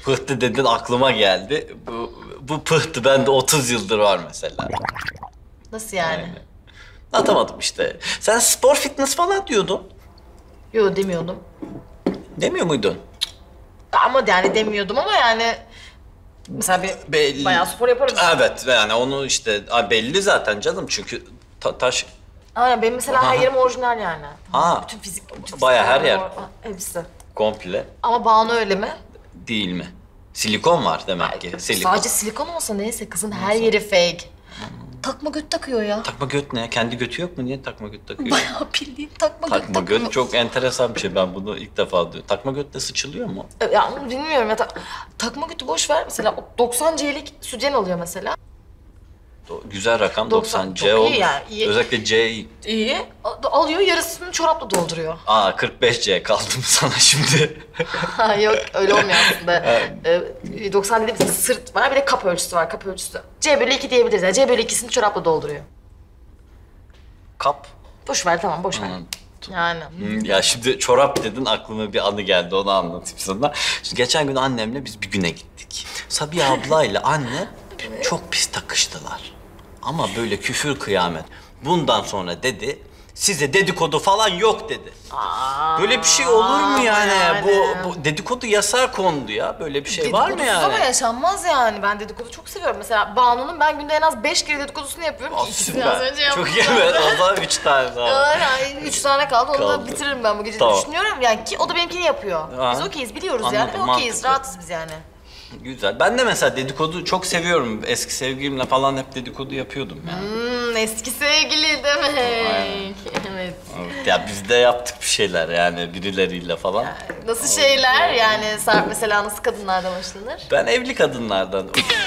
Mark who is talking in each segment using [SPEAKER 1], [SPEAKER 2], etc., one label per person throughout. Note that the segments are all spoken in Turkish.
[SPEAKER 1] Pıhtı dedin aklıma geldi. Bu pıhtı bende 30 yıldır var mesela.
[SPEAKER 2] Nasıl yani?
[SPEAKER 1] Aynen. Atamadım işte. Sen spor fitness falan diyordun.
[SPEAKER 2] Yo demiyordum.
[SPEAKER 1] Demiyor muydun?
[SPEAKER 2] Ama yani demiyordum ama yani... Mesela
[SPEAKER 1] Belli.
[SPEAKER 2] bayağı spor yaparım.
[SPEAKER 1] Evet yani onu işte belli zaten canım çünkü taş...
[SPEAKER 2] Aynen benim mesela her yerim orijinal yani.
[SPEAKER 1] Aa,
[SPEAKER 2] bütün fizik
[SPEAKER 1] bayağı her yer.
[SPEAKER 2] Hepsi.
[SPEAKER 1] Komple.
[SPEAKER 2] Ama Banu öyle mi?
[SPEAKER 1] Değil mi? Silikon var demek ki. Silikon.
[SPEAKER 2] Sadece silikon olsa neyse kızın her yeri fake. Takma göt takıyor ya.
[SPEAKER 1] Takma göt ne? Kendi götü yok mu? Niye takma göt takıyor?
[SPEAKER 2] Bayağı bildiğin takma göt
[SPEAKER 1] Takma
[SPEAKER 2] takıyor.
[SPEAKER 1] göt çok enteresan bir şey. Ben bunu ilk defa duyuyorum. Takma götle sıçılıyor mu?
[SPEAKER 2] Ya bilmiyorum ya. Takma götü boş ver. Mesela 90 C'lik sütyen alıyor mesela.
[SPEAKER 1] Güzel rakam 90 C
[SPEAKER 2] çok
[SPEAKER 1] olmuş.
[SPEAKER 2] iyi yani, iyi.
[SPEAKER 1] Özellikle C iyi.
[SPEAKER 2] İyi. Alıyor yarısını çorapla dolduruyor.
[SPEAKER 1] 45 C kaldım sana şimdi.
[SPEAKER 2] Ha yok öyle olmuyor aslında. 90 dediğimiz sırt var bir de kap ölçüsü var kap ölçüsü. C/2 diyebiliriz yani C/2'sini çorapla dolduruyor.
[SPEAKER 1] Kap.
[SPEAKER 2] Boş ver tamam boş ver. Yani.
[SPEAKER 1] Ya şimdi çorap dedin aklıma bir anı geldi onu anlatayım sana. Şimdi geçen gün annemle biz bir güne gittik. Sabiha ablayla anne çok pis takıştılar. Ama böyle küfür kıyamet. Bundan sonra dedi size dedikodu falan yok dedi. Böyle bir şey olur mu yani? Bu dedikodu yasağa kondu ya. Böyle bir şey var mı yani?
[SPEAKER 2] Ama yaşanmaz yani. Ben dedikodu çok seviyorum. Mesela Banu'nun ben günde en az 5 kere dedikodusunu yapıyorum ki ikisini az önce yaptım.
[SPEAKER 1] Çok iyi evet. O zaman 3 tane daha.
[SPEAKER 2] Yani 3 tane kaldı. Onu da
[SPEAKER 1] Kaldı.
[SPEAKER 2] bitiririm ben bu gece.
[SPEAKER 1] Tamam.
[SPEAKER 2] Düşünüyorum yani ki o da benimkini yapıyor.
[SPEAKER 1] Ha.
[SPEAKER 2] Biz okeyiz biliyoruz
[SPEAKER 1] Anladım,
[SPEAKER 2] yani. Okeyiz
[SPEAKER 1] mantıklı.
[SPEAKER 2] rahatız biz yani.
[SPEAKER 1] Güzel. Ben de mesela dedikodu çok seviyorum. Eski sevgilimle falan hep dedikodu yapıyordum yani.
[SPEAKER 2] Eski sevgili demek.
[SPEAKER 1] Aynen.
[SPEAKER 2] Evet.
[SPEAKER 1] Evet, ya biz de yaptık bir şeyler yani birileriyle falan.
[SPEAKER 2] Nasıl şeyler yani Sarp mesela nasıl kadınlardan hoşlanır?
[SPEAKER 1] Ben evli kadınlardan.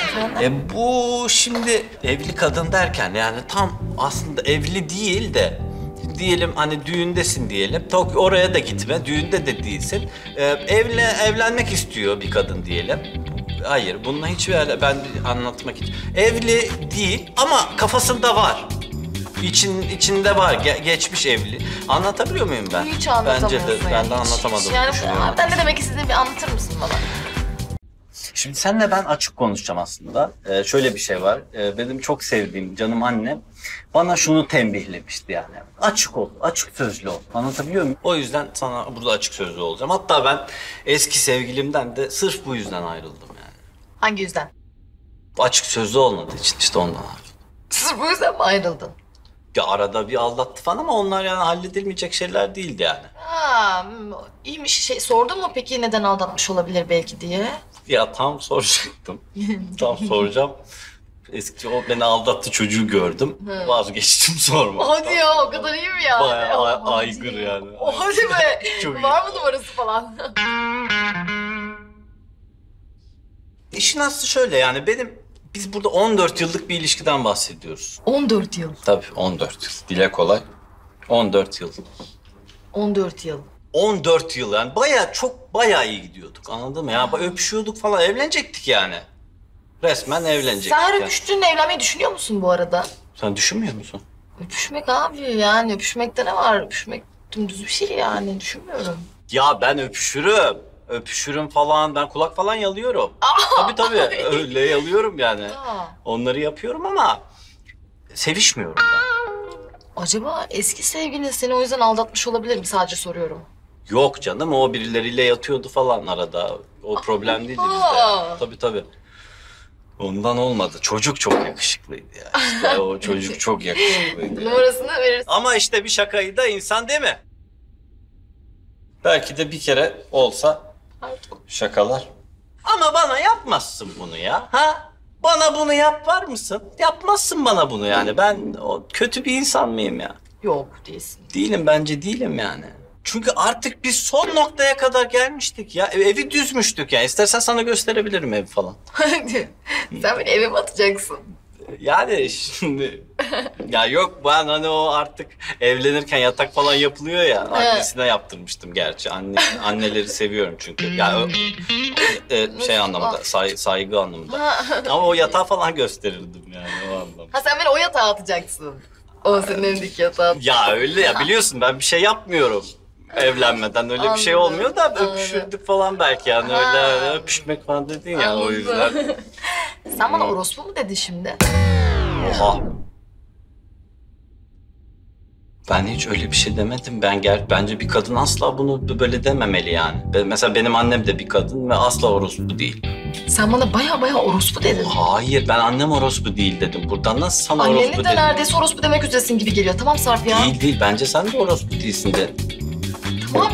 [SPEAKER 1] Bu şimdi evli kadın derken yani tam aslında evli değil de diyelim hani düğündesin diyelim. Oraya da gitme, düğünde de değilsin. Evlenmek istiyor bir kadın diyelim. Hayır, bununla hiçbir ben anlatmak için. Evli değil ama kafasında var. İçinde var, geçmiş evli. Anlatabiliyor muyum ben?
[SPEAKER 2] Hiç anlatamıyorsun
[SPEAKER 1] Bence de, ben de
[SPEAKER 2] hiç.
[SPEAKER 1] anlatamadım
[SPEAKER 2] Yani
[SPEAKER 1] düşünüyorum.
[SPEAKER 2] harbiden ne demek istediğini bir anlatır mısın bana?
[SPEAKER 1] Şimdi senle ben açık konuşacağım aslında. Şöyle bir şey var. Benim çok sevdiğim canım annem bana şunu tembihlemişti yani. Açık ol, açık sözlü ol. Anlatabiliyor muyum? O yüzden sana burada açık sözlü olacağım. Hatta ben eski sevgilimden de sırf bu yüzden ayrıldım yani.
[SPEAKER 2] Hangi yüzden?
[SPEAKER 1] Açık sözlü olmadığı için işte ondan ayrıldım.
[SPEAKER 2] Sırf bu yüzden mi ayrıldın?
[SPEAKER 1] Ya arada bir aldattı falan ama onlar yani halledilmeyecek şeyler değildi yani.
[SPEAKER 2] Ha, iyiymiş. Sordun mu peki neden aldatmış olabilir belki diye?
[SPEAKER 1] Ya tam soracaktım. Tam soracağım. Eski o beni aldattı çocuğu gördüm. Vazgeçtim sormaktan.
[SPEAKER 2] Hadi ya o kadar iyi mi ya?
[SPEAKER 1] Bayağı aygır yani.
[SPEAKER 2] Hadi be.
[SPEAKER 1] Çok iyi.
[SPEAKER 2] Var mı numarası falan?
[SPEAKER 1] İşin aslı şöyle yani biz burada 14 yıllık bir ilişkiden bahsediyoruz.
[SPEAKER 2] 14 yıl.
[SPEAKER 1] Tabii 14 yıl. Dile kolay. 14 yıl.
[SPEAKER 2] 14 yıl.
[SPEAKER 1] 14 yıl yani bayağı iyi gidiyorduk anladın mı? Ya öpüşüyorduk falan evlenecektik yani. Resmen evlenecektik.
[SPEAKER 2] Sen her
[SPEAKER 1] yani.
[SPEAKER 2] öpüştüğünde evlenmeyi düşünüyor musun bu arada?
[SPEAKER 1] Sen düşünmüyor musun?
[SPEAKER 2] Öpüşmek abi yani öpüşmekte ne var? Öpüşmek dümdüz bir şey yani düşünmüyorum.
[SPEAKER 1] Ya ben öpüşürüm. Öpüşürüm falan. Ben kulak falan yalıyorum. Tabii öyle yalıyorum yani. Onları yapıyorum ama sevişmiyorum ben.
[SPEAKER 2] Acaba eski sevgilin seni o yüzden aldatmış olabilir mi? Sadece soruyorum.
[SPEAKER 1] Yok canım o birileriyle yatıyordu falan arada. O problem değildi bizde. Tabii. Ondan olmadı. Çocuk çok yakışıklıydı ya. İşte o çocuk çok yakışıklıydı.
[SPEAKER 2] Numarasını verirsin.
[SPEAKER 1] Ama işte bir şakayı da insan değil mi? Belki de bir kere olsa şakalar. Ama bana yapmazsın bunu ya. Ha? Bana bunu yapar mısın? Yapmazsın bana bunu yani. Ben kötü bir insan mıyım ya?
[SPEAKER 2] Yok değilsin.
[SPEAKER 1] Değilim bence değilim yani. Çünkü artık biz son noktaya kadar gelmiştik ya. Evi düzmüştük ya. İstersen sana gösterebilirim ev falan.
[SPEAKER 2] Sen beni eve mi atacaksın?
[SPEAKER 1] Yani şimdi... ya yok ben hani o artık evlenirken yatak falan yapılıyor ya. Annesine yaptırmıştım gerçi. Anneleri seviyorum çünkü. Yani şey anlamında, saygı anlamında. Ama o yatağı falan gösterirdim yani o anlamda.
[SPEAKER 2] Ha sen beni o yatağa atacaksın. O senin evindeki yatağa.
[SPEAKER 1] Ya öyle ya biliyorsun ben bir şey yapmıyorum. Evlenmeden öyle bir şey
[SPEAKER 2] Anladım,
[SPEAKER 1] olmuyor da
[SPEAKER 2] anladım.
[SPEAKER 1] öpüşürdük falan belki yani öyle öpüşmek falan dedin ya o yüzden.
[SPEAKER 2] Sen bana orospu mu dedin şimdi?
[SPEAKER 1] Oha. Ben hiç öyle bir şey demedim. Bence bir kadın asla bunu böyle dememeli yani. Mesela benim annem de bir kadın ve asla orospu değil.
[SPEAKER 2] Sen bana baya orospu dedin.
[SPEAKER 1] Hayır, ben annem orospu değil dedim. Buradan nasıl sana orospu
[SPEAKER 2] Annenin de
[SPEAKER 1] dedim?
[SPEAKER 2] neredeyse orospu demek üzeresin gibi geliyor. Tamam Sarp ya.
[SPEAKER 1] Değil. Bence sen de orospu değilsin de.
[SPEAKER 2] Tamam.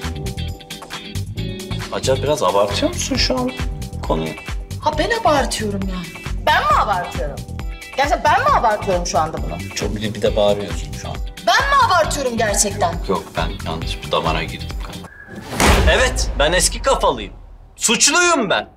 [SPEAKER 1] Acaba biraz abartıyor musun şu an konuyu?
[SPEAKER 2] Ha ben abartıyorum yani. Ben mi abartıyorum? Gerçekten ben mi abartıyorum şu anda bunu?
[SPEAKER 1] Çok bir de bağırıyorsun şu an.
[SPEAKER 2] Ben mi abartıyorum gerçekten?
[SPEAKER 1] Yok, ben yanlış bir damara girdim galiba. Evet, ben eski kafalıyım. Suçluyum ben.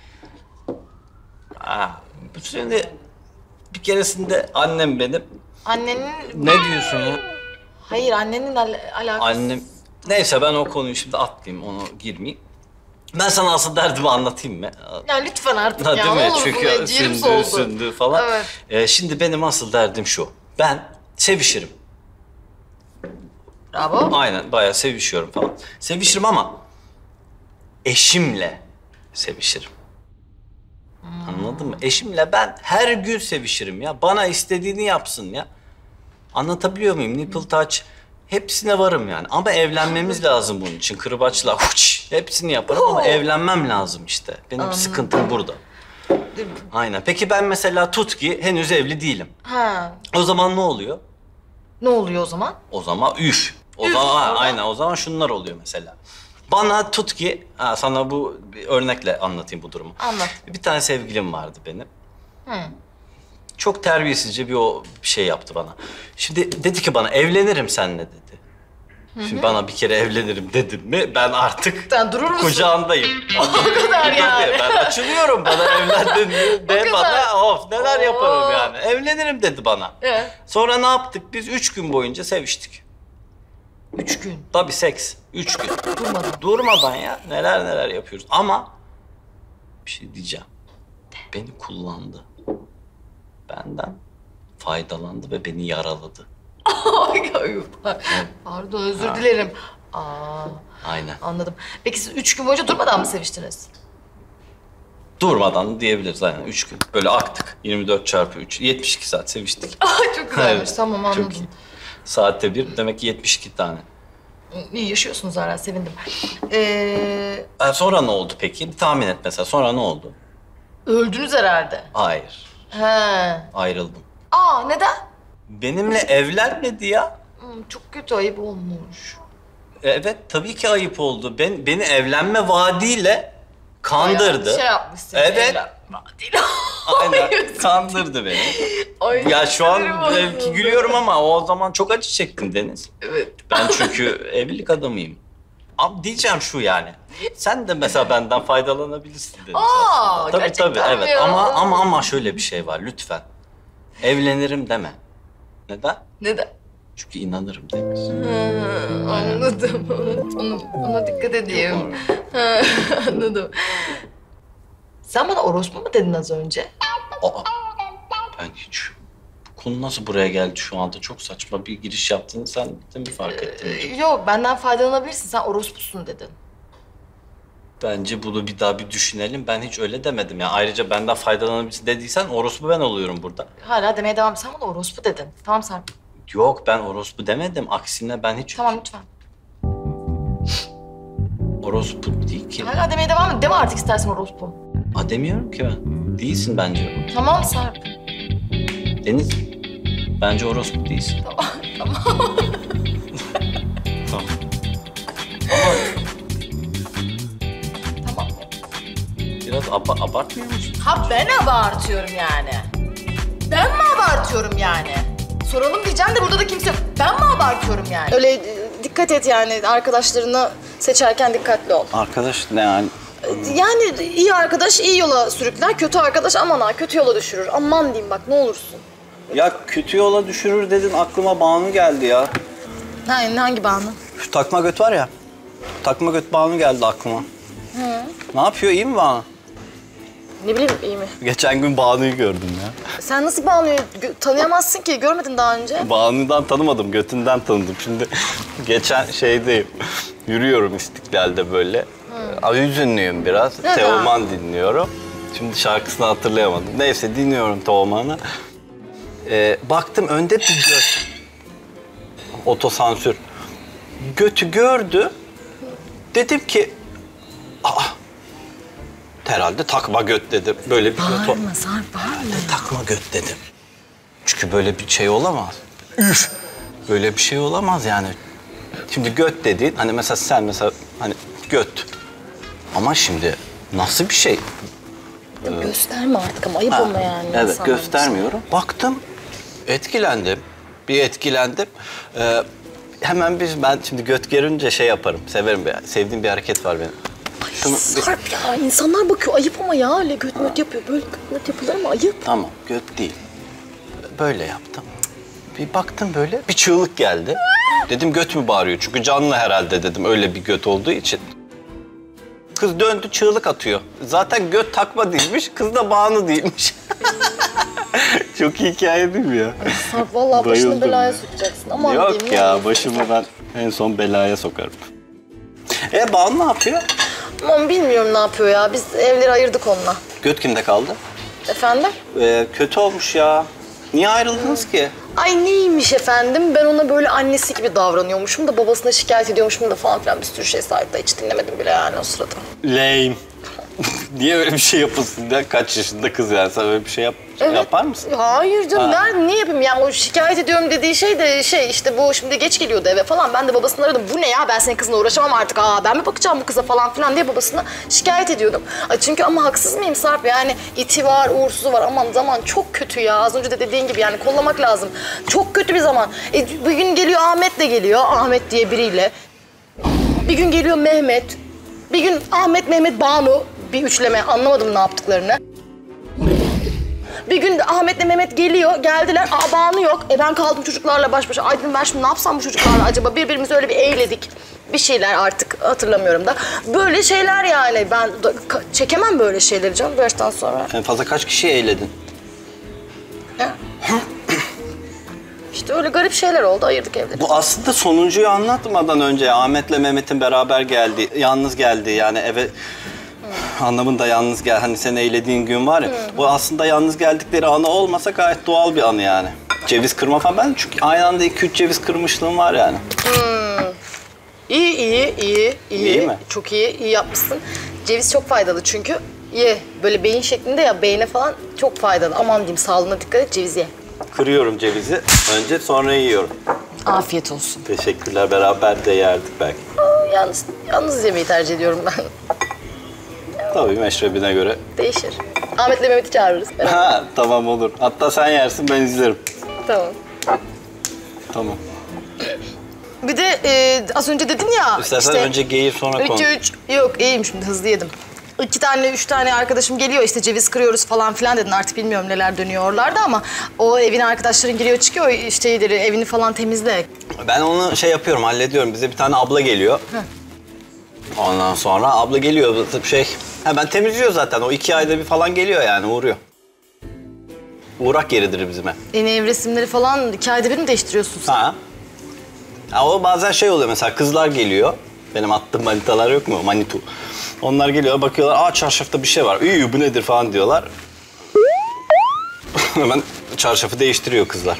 [SPEAKER 1] Şimdi bir keresinde annem benim...
[SPEAKER 2] Annenin...
[SPEAKER 1] Ne diyorsun ya?
[SPEAKER 2] Hayır annenin alakası...
[SPEAKER 1] Annem... Neyse ben o konuyu şimdi atlayayım, onu girmeyeyim. Ben sana asıl derdimi anlatayım mı?
[SPEAKER 2] Ya lütfen artık
[SPEAKER 1] Ha,
[SPEAKER 2] ya.
[SPEAKER 1] değil
[SPEAKER 2] Ne
[SPEAKER 1] mi?
[SPEAKER 2] olur
[SPEAKER 1] Çünkü
[SPEAKER 2] bunu ciğerim soğudu.
[SPEAKER 1] sündü falan.
[SPEAKER 2] Evet.
[SPEAKER 1] Şimdi benim asıl derdim şu. Ben sevişirim.
[SPEAKER 2] Bravo.
[SPEAKER 1] Aynen, bayağı sevişiyorum falan. Sevişirim ama eşimle sevişirim. Anladın mı? Eşimle ben her gün sevişirim ya. Bana istediğini yapsın ya. Anlatabiliyor muyum? Nipple touch. Hepsine varım yani. Ama evlenmemiz lazım bunun için. Kırbaçla hepsini yaparım ama evlenmem lazım işte. Benim sıkıntım burada. Aynen. Peki ben mesela tut ki henüz evli değilim.
[SPEAKER 2] Ha.
[SPEAKER 1] O zaman ne oluyor?
[SPEAKER 2] Ne oluyor o zaman?
[SPEAKER 1] O zaman üf. O
[SPEAKER 2] Üf,
[SPEAKER 1] zaman
[SPEAKER 2] ama-
[SPEAKER 1] aynen o zaman şunlar oluyor mesela. Bana tut ki, sana bu bir örnekle anlatayım bu durumu.
[SPEAKER 2] Anlat.
[SPEAKER 1] Bir tane sevgilim vardı benim.
[SPEAKER 2] Hı.
[SPEAKER 1] Çok terbiyesizce bir şey yaptı bana. Şimdi dedi ki bana evlenirim seninle dedi. Şimdi bana bir kere evlenirim dedim mi ben artık
[SPEAKER 2] Sen durur musun?
[SPEAKER 1] kucağındayım.
[SPEAKER 2] O kadar yani.
[SPEAKER 1] Tabii, ben açılıyorum bana evlendin mi de
[SPEAKER 2] kadar.
[SPEAKER 1] bana of neler yaparım
[SPEAKER 2] Oo.
[SPEAKER 1] yani. Evlenirim dedi bana.
[SPEAKER 2] Evet.
[SPEAKER 1] Sonra ne yaptık? Biz 3 gün boyunca seviştik.
[SPEAKER 2] 3 gün.
[SPEAKER 1] Tabii seks. 3 gün.
[SPEAKER 2] Durmadan.
[SPEAKER 1] Durmadan ya. Neler yapıyoruz. Ama bir şey diyeceğim. Beni kullandı. Benden faydalandı ve beni yaraladı.
[SPEAKER 2] Ay, pardon özür dilerim.
[SPEAKER 1] Aynen.
[SPEAKER 2] Anladım. Peki siz 3 gün boyunca durmadan mı seviştiniz?
[SPEAKER 1] Durmadan diyebiliriz aynen. 3 gün. Böyle aktık. 24x3. 72 saat seviştik.
[SPEAKER 2] Çok güzelmiş.
[SPEAKER 1] Evet,
[SPEAKER 2] Tamam anladım.
[SPEAKER 1] Çok iyi. Saatte bir. Demek ki 72 tane.
[SPEAKER 2] İyi yaşıyorsunuz hala sevindim.
[SPEAKER 1] Sonra ne oldu peki? Bir tahmin et mesela. Sonra ne oldu?
[SPEAKER 2] Öldünüz herhalde.
[SPEAKER 1] Hayır.
[SPEAKER 2] He.
[SPEAKER 1] Ayrıldım.
[SPEAKER 2] Neden?
[SPEAKER 1] Benimle evlenmedi ya.
[SPEAKER 2] Çok kötü ayıp olmuş.
[SPEAKER 1] Evet, tabii ki ayıp oldu. Beni evlenme vaadiyle kandırdı.
[SPEAKER 2] Bayağı şey yapmışsın.
[SPEAKER 1] Evet.
[SPEAKER 2] Değil.
[SPEAKER 1] Aynen, kandırdı beni.
[SPEAKER 2] Ay,
[SPEAKER 1] Ya şu an
[SPEAKER 2] sinirim
[SPEAKER 1] belki
[SPEAKER 2] bozuldu.
[SPEAKER 1] gülüyorum ama o zaman çok acı çektim Deniz.
[SPEAKER 2] Evet.
[SPEAKER 1] Ben çünkü evlilik adamıyım. Ama diyeceğim şu yani. Sen de mesela benden faydalanabilirsin Deniz aslında. Tabii
[SPEAKER 2] gerçekten mi
[SPEAKER 1] evet
[SPEAKER 2] ya?
[SPEAKER 1] ama şöyle bir şey var lütfen. Evlenirim deme. Neden?
[SPEAKER 2] Neden?
[SPEAKER 1] Çünkü inanırım Deniz.
[SPEAKER 2] Anladım. Ona dikkat edeyim. Anladım. Sen bana orospu mu dedin az önce?
[SPEAKER 1] Aa, ben hiç... Bu konu nasıl buraya geldi şu anda? Çok saçma bir giriş yaptığını sen de mi fark ettin?
[SPEAKER 2] Yok, benden faydalanabilirsin. Sen orospusun dedin.
[SPEAKER 1] Bence bunu bir daha bir düşünelim. Ben hiç öyle demedim ya. Ayrıca benden faydalanabilirsin dediysen orospu ben oluyorum burada.
[SPEAKER 2] Hala demeye devam et. Sen bana orospu dedin. Tamam Sarp.
[SPEAKER 1] Yok ben orospu demedim. Aksine ben hiç
[SPEAKER 2] Tamam lütfen.
[SPEAKER 1] orospu değil ki.
[SPEAKER 2] Hala demeye devam et. Deme artık istersen orospu.
[SPEAKER 1] Demiyorum ki ben. Değilsin bence.
[SPEAKER 2] Tamam Sarp.
[SPEAKER 1] Deniz, bence orospu değilsin.
[SPEAKER 2] Tamam.
[SPEAKER 1] Tamam.
[SPEAKER 2] Tamam.
[SPEAKER 1] Biraz abartmıyor musun?
[SPEAKER 2] Ha ben abartıyorum yani. Ben mi abartıyorum yani? Soralım diyeceğim de burada da kimse yok. Ben mi abartıyorum yani? Öyle dikkat et yani arkadaşlarını seçerken dikkatli ol.
[SPEAKER 1] Arkadaş ne yani?
[SPEAKER 2] Yani iyi arkadaş iyi yola sürükler, kötü arkadaş aman ha kötü yola düşürür. Aman diyeyim bak ne olursun.
[SPEAKER 1] Ya kötü yola düşürür dedin aklıma Banu geldi ya.
[SPEAKER 2] Hangi bağını?
[SPEAKER 1] Şu takma göt var ya. Takma göt Banu geldi aklıma. Ne yapıyor? İyi mi Banu?
[SPEAKER 2] Ne bileyim iyi mi?
[SPEAKER 1] Geçen gün Banu'yu gördüm ya.
[SPEAKER 2] Sen nasıl Banu'yu tanıyamazsın ki? Görmedin daha önce.
[SPEAKER 1] Banu'dan tanımadım, götünden tanıdım. Şimdi
[SPEAKER 3] Geçen şeydeyim. Yürüyorum İstiklal'de böyle. Hüzünlüyüm biraz.
[SPEAKER 2] Neden?
[SPEAKER 3] Teoman dinliyorum. Şimdi şarkısını hatırlayamadım. Neyse dinliyorum Teoman'ı. Baktım önde bir göt. Otosansür. Götü gördü. Dedim ki... Aa, herhalde takma göt dedim. Böyle bir göt.
[SPEAKER 2] Bağırma Sarp, bağırma.
[SPEAKER 3] Takma göt dedim. Çünkü böyle bir şey olamaz. Üf! Böyle bir şey olamaz yani. Şimdi göt dediğin, hani mesela sen mesela hani göt. Ama şimdi nasıl bir şey?
[SPEAKER 2] Gösterme artık ama ayıp ama yani.
[SPEAKER 3] Evet,
[SPEAKER 2] insanların
[SPEAKER 3] göstermiyorum. Baktım, etkilendim. Bir etkilendim. Hemen ben şimdi göt görünce şey yaparım, severim. Sevdiğim bir hareket var benim. Şunu
[SPEAKER 2] Sarp ya, insanlar bakıyor. Ayıp ama ya. Öyle göt möt yapıyor. Böyle göt möt yapılır mı? Ayıp.
[SPEAKER 3] Tamam, göt değil. Böyle yaptım. Bir baktım böyle, bir çığlık geldi. Dedim göt mü bağırıyor? Çünkü canlı herhalde dedim, öyle bir göt olduğu için. Kız döndü, çığlık atıyor. Zaten göt takma değilmiş, kız da bağını değilmiş. Çok iyi hikaye değil mi ya?
[SPEAKER 2] Sarp vallahi başını
[SPEAKER 3] Bayıldım
[SPEAKER 2] belaya
[SPEAKER 3] ya.
[SPEAKER 2] sokacaksın. Aman
[SPEAKER 3] Yok
[SPEAKER 2] diyeyim
[SPEAKER 3] ya, başımı ben en son belaya sokarım. Banu ne yapıyor?
[SPEAKER 2] Aman bilmiyorum ne yapıyor ya. Biz evleri ayırdık onunla.
[SPEAKER 3] Göt kimde kaldı?
[SPEAKER 2] Efendim?
[SPEAKER 3] Kötü olmuş ya. Niye ayrıldınız ki?
[SPEAKER 2] Ay neymiş efendim? Ben ona böyle annesi gibi davranıyormuşum da babasına şikayet ediyormuşum da falan filan bir sürü şey saydı da hiç dinlemedim bile yani o sırada.
[SPEAKER 3] Lame. Niye öyle bir şey yapılsın ya? Kaç yaşında kız yani? Sen öyle bir şey yapar mısın?
[SPEAKER 2] Hayır canım niye yapayım yani o şikayet ediyorum dediği şey de işte bu şimdi geç geliyordu eve falan. Ben de babasını aradım. Bu ne ya ben senin kızına uğraşamam artık. Ben mi bakacağım bu kıza falan filan diye babasına şikayet ediyordum. Çünkü ama haksız mıyım Sarp yani iti var uğursuzu var aman zaman çok kötü ya. Az önce de dediğin gibi yani kollamak lazım. Çok kötü bir zaman. Bir gün geliyor Ahmet de geliyor. Ahmet diye biriyle. Bir gün geliyor Mehmet. Bir gün Ahmet, Mehmet, Banu. Bir üçleme anlamadım ne yaptıklarını. Bir gün Ahmet'le Mehmet geldiler. Banu yok. Ben kaldım çocuklarla baş başa. Ay dedim ben şimdi ne yapsam bu çocuklarla acaba? Birbirimizi öyle bir eğledik. Bir şeyler artık hatırlamıyorum da. Böyle şeyler yani. Ben çekemem böyle şeyleri canım bu yaştan sonra.
[SPEAKER 3] En fazla kaç kişi eğledin?
[SPEAKER 2] Ya. İşte öyle garip şeyler oldu. Ayırdık evleri.
[SPEAKER 3] Bu aslında sonuncuyu anlatmadan önce Ahmet'le Mehmet'in beraber geldi, yalnız geldi yani eve... Anlamında yalnız gel, hani sen eğlediğin gün var ya, bu aslında yalnız geldikleri anı olmasa gayet doğal bir anı yani. Ceviz kırma falan, ben çünkü aynı anda 2-3 ceviz kırmışlığım var yani.
[SPEAKER 2] İyi.
[SPEAKER 3] İyi mi?
[SPEAKER 2] Çok iyi yapmışsın. Ceviz çok faydalı çünkü. Ye. Böyle beyin şeklinde ya, beyne falan çok faydalı. Aman diyeyim sağlığına dikkat et, ceviz ye.
[SPEAKER 3] Kırıyorum cevizi, önce sonra yiyorum.
[SPEAKER 2] Afiyet olsun.
[SPEAKER 3] Teşekkürler, beraber de yerdik belki.
[SPEAKER 2] Yalnız yemeği tercih ediyorum ben.
[SPEAKER 3] Tabii meşrebine göre.
[SPEAKER 2] Değişir. Ahmet'le Mehmet'i çağırırız.
[SPEAKER 3] Ha, tamam olur. Hatta sen yersin, ben izlerim.
[SPEAKER 2] Tamam.
[SPEAKER 3] Tamam.
[SPEAKER 2] Bir de az önce dedin ya...
[SPEAKER 3] İstersen önce geğir sonra konuş.
[SPEAKER 2] 3. Yok iyiyim şimdi hızlı yedim. 2 tane 3 tane arkadaşım geliyor işte ceviz kırıyoruz falan filan dedin. Artık bilmiyorum neler dönüyor oralarda ama o evin arkadaşların giriyor çıkıyor işte evini falan temizle.
[SPEAKER 3] Ben onu şey yapıyorum, hallediyorum. Bize bir tane abla geliyor. Ondan sonra abla geliyor hemen temizliyor zaten. O 2 ayda bir falan geliyor yani, uğruyor. Uğrak yeridir bizim ev.
[SPEAKER 2] Ev resimleri falan 2 ayda bir mi değiştiriyorsun sen?
[SPEAKER 3] Ha. Ya o bazen şey oluyor mesela, kızlar geliyor. Benim attığım manitalar yok mu? Manitu. Onlar geliyor, bakıyorlar, çarşafta bir şey var. Bu nedir falan diyorlar. Hemen çarşafı değiştiriyor kızlar.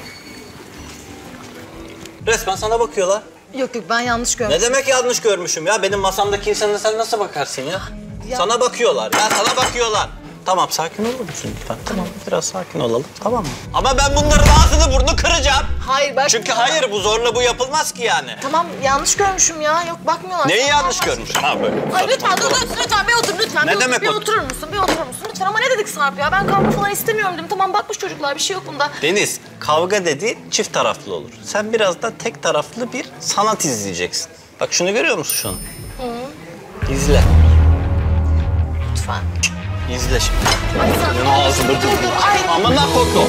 [SPEAKER 3] Resmen sana bakıyorlar.
[SPEAKER 2] Yok ben yanlış görmüşüm.
[SPEAKER 3] Ne demek yanlış görmüşüm ya? Benim masamdaki insana sen nasıl bakarsın ya? Sana bakıyorlar. Ya sana bakıyorlar. Tamam, sakin olur musun lütfen? Tamam, biraz sakin olalım, tamam mı? Ama ben bunların ağzını burnunu kıracağım.
[SPEAKER 2] Hayır bak.
[SPEAKER 3] Çünkü hayır, bu zorla bu yapılmaz ki yani.
[SPEAKER 2] Tamam yanlış görmüşüm ya. Yok bakmıyorlar.
[SPEAKER 3] Neyi
[SPEAKER 2] Sen
[SPEAKER 3] yanlış
[SPEAKER 2] bakmazsın.
[SPEAKER 3] görmüşsün ha böyle?
[SPEAKER 2] Ay lütfen dur lütfen bir otur lütfen.
[SPEAKER 3] Ne
[SPEAKER 2] bir
[SPEAKER 3] demek
[SPEAKER 2] otur, bir
[SPEAKER 3] otur?
[SPEAKER 2] oturur musun? Bir oturur musun? Lütfen ama ne dedik Sarp ya? Ben kavga falan istemiyorum dedim. Tamam bakmış çocuklar bir şey yok bunda.
[SPEAKER 3] Deniz, kavga dediğin çift taraflı olur. Sen biraz da tek taraflı bir sanat izleyeceksin. Bak şunu görüyor musun şunu? İzle.
[SPEAKER 2] Lütfen.
[SPEAKER 3] İzle şimdi.
[SPEAKER 2] Ay Sarp.
[SPEAKER 3] Bunun ağzını
[SPEAKER 2] dur. Ay.
[SPEAKER 3] Aman ne koku.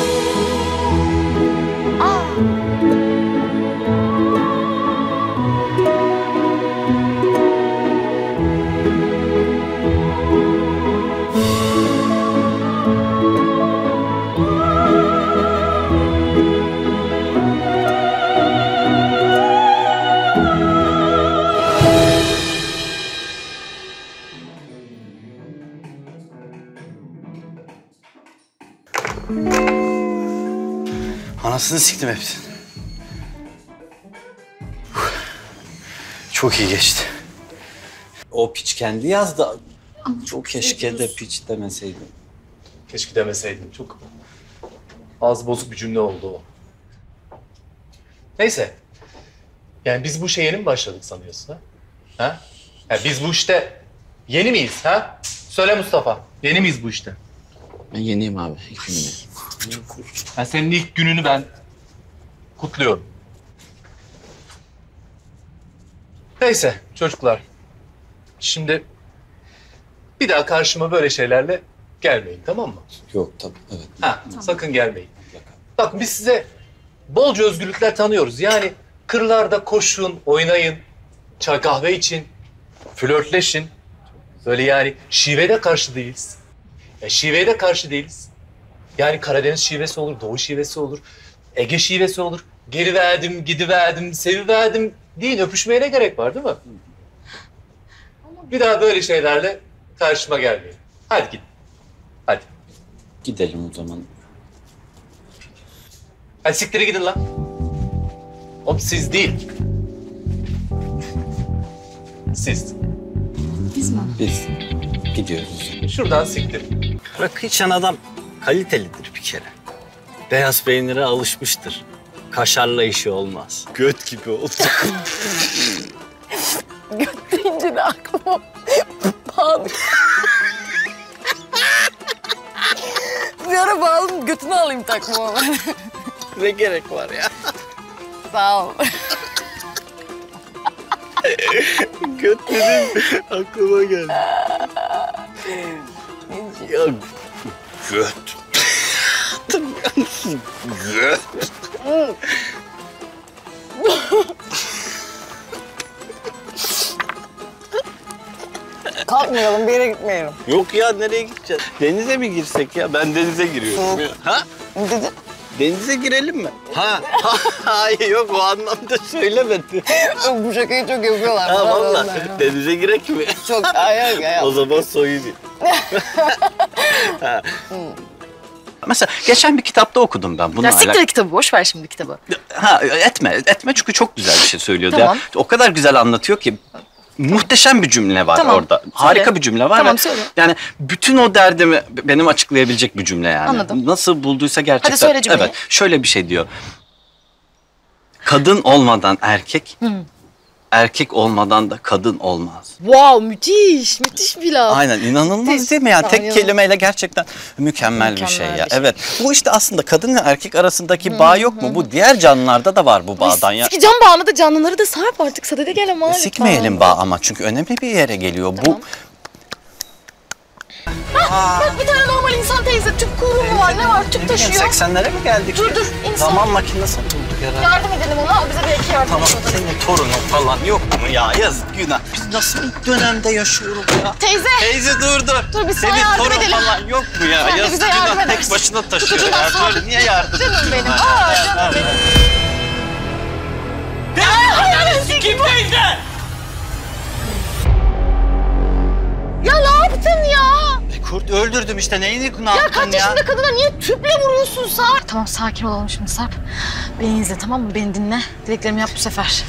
[SPEAKER 2] Aa.
[SPEAKER 3] Anasını siktim hepsini. Çok iyi geçti. O piç kendi yazdı. Çok keşke de piç demeseydim.
[SPEAKER 4] Keşke demeseydin. Çok ağzı bozuk bir cümle oldu o. Neyse. Yani biz bu işe yeni mi başladık sanıyorsun ha? Ha? Ya biz bu işte yeni miyiz ha? Söyle Mustafa. Yeni miyiz bu işte?
[SPEAKER 5] Ben yeniyim abi. İlk gününe.
[SPEAKER 4] Yani senin ilk gününü ben kutluyorum. Neyse çocuklar. Şimdi bir daha karşıma böyle şeylerle gelmeyin, tamam mı?
[SPEAKER 5] Yok tabii, evet.
[SPEAKER 4] Ha, sakın gelmeyin. Bak biz size bolca özgürlükler tanıyoruz. Yani kırlarda koşun, oynayın, çay kahve için, flörtleşin. Böyle yani şiveye de karşı değiliz. Ya şiveye de karşı değiliz. Yani Karadeniz şivesi olur, Doğu şivesi olur, Ege şivesi olur. Geri verdim, gidiverdim, seviverdim deyin. Öpüşmeye ne gerek var değil mi? Bir daha böyle şeylerle karşıma gelmeyin. Hadi gidin. Hadi.
[SPEAKER 5] Gidelim o zaman.
[SPEAKER 4] Hadi siktire gidin lan. Oğlum siz değil. Siz.
[SPEAKER 5] Biz gidiyoruz.
[SPEAKER 4] Şuradan siktir.
[SPEAKER 3] Rakı içen adam kalitelidir bir kere. Beyaz peynire alışmıştır. Kaşarla işi olmaz. Göt gibi oldu.
[SPEAKER 2] Göt deyince de aklıma bağlı. Bir ara bağladım, götünü alayım takmama.
[SPEAKER 3] Ne gerek var ya?
[SPEAKER 2] Sağ ol.
[SPEAKER 3] Göt dedin aklıma geldi. Ya göt. Hatırlıyor musun? Göt.
[SPEAKER 2] Kalkmayalım, bir yere gitmeyelim.
[SPEAKER 3] Yok ya nereye gideceğiz? Denize mi girsek ya? Ben denize giriyorum. Ya. Ha?
[SPEAKER 2] Ne dedin?
[SPEAKER 3] Denize girelim mi? Ha? Hayır yok o anlamda söylemedi.
[SPEAKER 2] Bu şakayı çok yapıyorlar.
[SPEAKER 3] Ha
[SPEAKER 2] bana
[SPEAKER 3] vallahi
[SPEAKER 2] onlar.
[SPEAKER 3] denize girek mi?
[SPEAKER 2] Çok hayır.
[SPEAKER 3] O zaman soyunayım. Mesela geçen bir kitapta okudum ben bunu.
[SPEAKER 2] Ya siktir kitabı, boş ver şimdi kitabı.
[SPEAKER 3] Ha etme çünkü çok güzel bir şey söylüyordu
[SPEAKER 2] Tamam.
[SPEAKER 3] ya. O kadar güzel anlatıyor ki. Muhteşem bir cümle var
[SPEAKER 2] Tamam,
[SPEAKER 3] orada.
[SPEAKER 2] söyle.
[SPEAKER 3] Harika bir cümle var.
[SPEAKER 2] Tamam,
[SPEAKER 3] ve
[SPEAKER 2] söyle.
[SPEAKER 3] Yani bütün o derdimi benim açıklayabilecek bir cümle yani.
[SPEAKER 2] Anladım.
[SPEAKER 3] Nasıl bulduysa gerçekten.
[SPEAKER 2] Hadi söyle cümleyi.
[SPEAKER 3] Evet. Şöyle bir şey diyor. Kadın olmadan erkek, erkek olmadan da kadın olmaz.
[SPEAKER 2] Wow, müthiş bir laf.
[SPEAKER 3] Aynen inanılmaz değil mi ya? Tek
[SPEAKER 2] Aynen.
[SPEAKER 3] kelimeyle gerçekten mükemmel bir şey ya.
[SPEAKER 2] bir şey.
[SPEAKER 3] Evet. Bu işte aslında kadın ve erkek arasındaki bağ yok mu? Bu diğer canlılarda da var bu bağdan ya.
[SPEAKER 2] Sikeceğim bağını da canlıları da sarp artık. Sadede gel ama.
[SPEAKER 3] Sikmeyelim bağ ama çünkü önemli bir yere geliyor.
[SPEAKER 2] Tamam. Bak bir tane normal insan teyze tüp kuyruğu mu var? Ne var? Tüp taşıyor.
[SPEAKER 3] 80'lere mi geldik?
[SPEAKER 2] Dur, insan.
[SPEAKER 3] Zaman makinesi bulduk herhalde.
[SPEAKER 2] Yardım edelim ona. O bize belki yardım
[SPEAKER 3] Tamam
[SPEAKER 2] ediyordur.
[SPEAKER 3] senin torunun falan yok mu ya? Yazık günah. Biz nasıl bir dönemde yaşıyoruz ya?
[SPEAKER 2] Teyze.
[SPEAKER 3] Teyze dur.
[SPEAKER 2] Dur, biz sana
[SPEAKER 3] Senin
[SPEAKER 2] yardım
[SPEAKER 3] torun
[SPEAKER 2] edelim.
[SPEAKER 3] falan yok mu ya?
[SPEAKER 2] Sen de
[SPEAKER 3] Yazık
[SPEAKER 2] bize yardım
[SPEAKER 3] günah tek
[SPEAKER 2] edersin.
[SPEAKER 3] başına taşıyor
[SPEAKER 2] Tutucundan
[SPEAKER 3] ya.
[SPEAKER 2] sonra-
[SPEAKER 3] Böyle niye yardım
[SPEAKER 2] Canım
[SPEAKER 3] ediyorsun
[SPEAKER 2] benim.
[SPEAKER 3] bana?
[SPEAKER 2] Canım benim.
[SPEAKER 3] Kim teyze?
[SPEAKER 2] Ya ne yaptın ya?
[SPEAKER 3] Kurt öldürdüm işte neyini
[SPEAKER 2] Ya
[SPEAKER 3] yaptın
[SPEAKER 2] kaç yaşında kadına niye tüple vuruyorsun Sarp? Tamam sakin olalım şimdi Sarp. Beni izle tamam mı? Beni dinle. Dileklerimi yap bu sefer.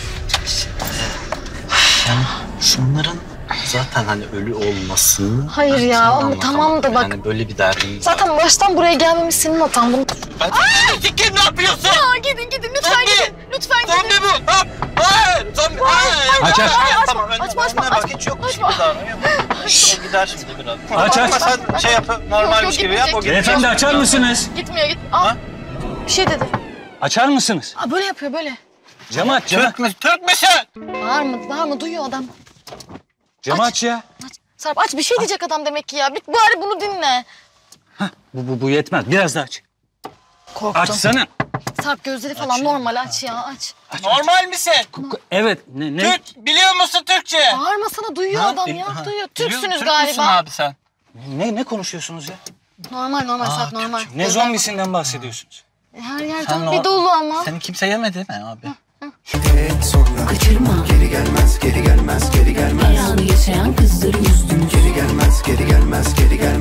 [SPEAKER 3] Yani şunların zaten hani ölü olmasını...
[SPEAKER 2] Hayır ya,
[SPEAKER 3] sana
[SPEAKER 2] ama
[SPEAKER 3] anlatamam.
[SPEAKER 2] tamam da bak-
[SPEAKER 3] Yani böyle bir derdimiz var.
[SPEAKER 2] Zaten baştan buraya gelmemiz senin hatan. Bunu...
[SPEAKER 3] Kim ne yapıyorsun?
[SPEAKER 2] Aa, gidin lütfen gidin. Lütfen gidin.
[SPEAKER 3] Zombi bu. Hayır. Zombi. Hayır.
[SPEAKER 5] Aç.
[SPEAKER 3] Tamam önüne
[SPEAKER 2] açma,
[SPEAKER 3] bak. Hiç yokmuş gibi davranıyor. O gider şimdi biraz.
[SPEAKER 5] Aç.
[SPEAKER 3] Bakma sen şey yap. Normalmiş gibi yap. O gider.
[SPEAKER 5] Beyefendi açar mısınız?
[SPEAKER 2] Gitmiyor git. Aa, bir şey dedi.
[SPEAKER 5] Açar mısınız?
[SPEAKER 2] Aa, böyle yapıyor böyle.
[SPEAKER 5] Camı aç, camı.
[SPEAKER 3] Türk müsün?
[SPEAKER 2] Bağırma duyuyor adam.
[SPEAKER 5] Camı aç ya.
[SPEAKER 2] Aç. Sarp aç bir şey diyecek adam demek ki ya. Bari bunu dinle.
[SPEAKER 5] Bu yetmez. Biraz daha aç.
[SPEAKER 2] Korktum.
[SPEAKER 5] Açsana.
[SPEAKER 2] Sarp gözleri falan normal aç ya aç.
[SPEAKER 1] Normal misin?
[SPEAKER 5] Evet. Ne?
[SPEAKER 1] Biliyor musun Türkçe?
[SPEAKER 2] Bağırmasana duyuyor adam ya. Duyuyor. Türksünüz
[SPEAKER 1] Türk
[SPEAKER 2] galiba.
[SPEAKER 1] müsün abi sen?
[SPEAKER 5] Ne konuşuyorsunuz ya?
[SPEAKER 2] Normal Sarp normal.
[SPEAKER 5] Ne zombisinden bahsediyorsunuz?
[SPEAKER 2] Her yer zombi dolu ama.
[SPEAKER 3] Seni kimse yemedi mi abi?
[SPEAKER 6] Kaçırma. Geri gelmez, geri gelmez, geri gelmez. Ayağını yaşayan kızları üzdün. Geri gelmez, geri gelmez, geri gelmez.